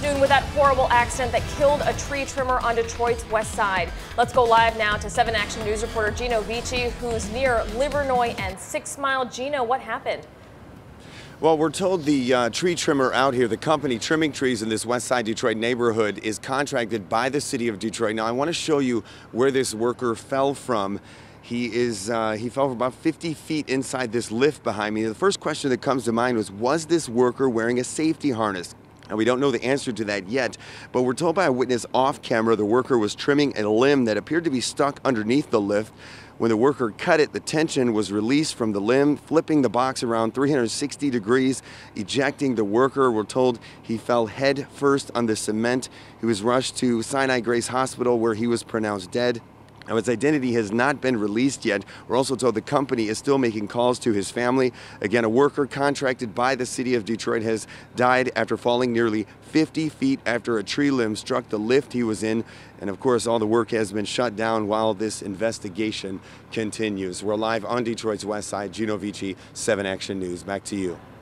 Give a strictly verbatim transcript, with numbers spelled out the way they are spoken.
afternoon with that horrible accident that killed a tree trimmer on Detroit's west side. Let's go live now to seven Action News reporter Gino Vici, who's near Livernois and Six Mile. Gino, what happened? Well, we're told the uh, tree trimmer out here, the company trimming trees in this West Side Detroit neighborhood, is contracted by the city of Detroit. Now, I want to show you where this worker fell from. He is uh, he fell from about fifty feet inside this lift behind me. The first question that comes to mind was, was this worker wearing a safety harness? And we don't know the answer to that yet, but we're told by a witness off camera the worker was trimming a limb that appeared to be stuck underneath the lift. When the worker cut it, the tension was released from the limb, flipping the box around three hundred sixty degrees, ejecting the worker. We're told he fell head first on the cement. He was rushed to Sinai Grace Hospital, where he was pronounced dead. Now, his identity has not been released yet. We're also told the company is still making calls to his family. Again, a worker contracted by the city of Detroit has died after falling nearly fifty feet after a tree limb struck the lift he was in. And of course, all the work has been shut down while this investigation continues. We're live on Detroit's west side. Gino Vici, seven Action News. Back to you.